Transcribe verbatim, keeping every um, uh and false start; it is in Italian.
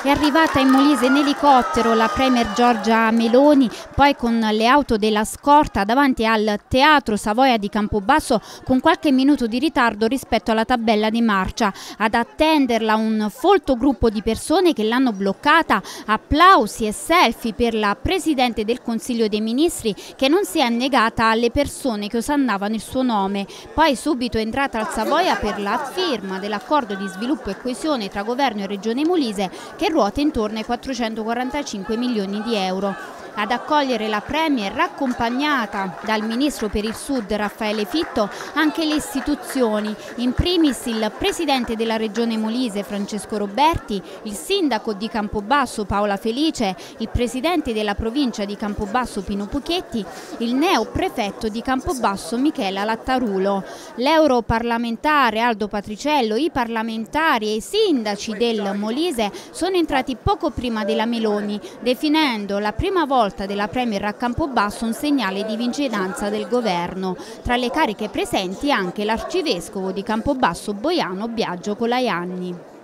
È arrivata in Molise in elicottero la premier Giorgia Meloni, poi con le auto della scorta davanti al Teatro Savoia di Campobasso con qualche minuto di ritardo rispetto alla tabella di marcia. Ad attenderla un folto gruppo di persone che l'hanno bloccata, applausi e selfie per la Presidente del Consiglio dei Ministri che non si è negata alle persone che osannavano il suo nome. Poi subito è entrata al Savoia per la firma dell'accordo di sviluppo e coesione tra Governo e Regione Molise che ruota intorno ai quattrocentoquarantacinque milioni di euro. Ad accogliere la Premier, accompagnata dal Ministro per il Sud Raffaele Fitto, anche le istituzioni, in primis il Presidente della Regione Molise Francesco Roberti, il Sindaco di Campobasso Paola Felice, il Presidente della Provincia di Campobasso Pino Puchetti, il Neoprefetto di Campobasso Michela Lattarulo. L'europarlamentare Aldo Patriciello, i parlamentari e i sindaci del Molise sono entrati poco prima della Meloni, definendo la prima volta della Premier a Campobasso un segnale di vicinanza del governo. Tra le cariche presenti anche l'arcivescovo di Campobasso Boiano Biagio Colaianni.